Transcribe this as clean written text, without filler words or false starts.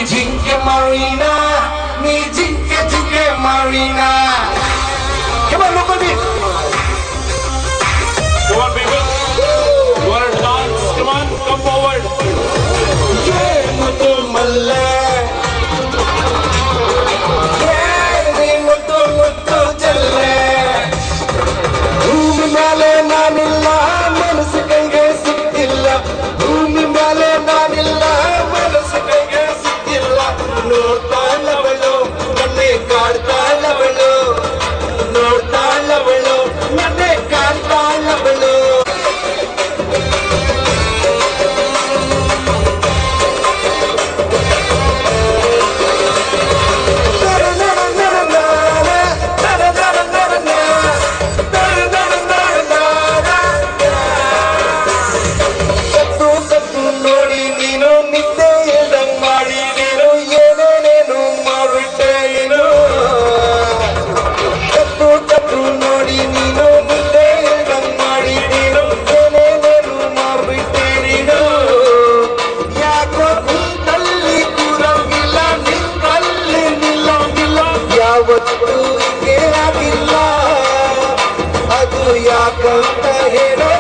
ಜಿಂಕೆ Marina, me ಜಿಂಕೆ Marina. Come on, look at me. Come on, people. You want to dance? Come on, come forward. Yeah, mutu malle. Yeah, ni mutu jalle. Bhoomi mele naanilla, manasu kaige sikkilla. Bhoomi mele naanilla, manasu kaige sikkilla. Noಡ್ತಾ ಲವಳು, ನನ್ನೆ ಕಾಡ್ತಾ ಲವಳು. ನೋಡ್ತಾ ಲವಳು, ನನ್ನೆ ಕಾಡ್ತಾ ಲವಳು. ಯಾವತ್ತೂ ಹಿಂಗೆ ಆಗಿಲ್ಲ ಅದು ಯಾಕಂತ ಹೇಳೋ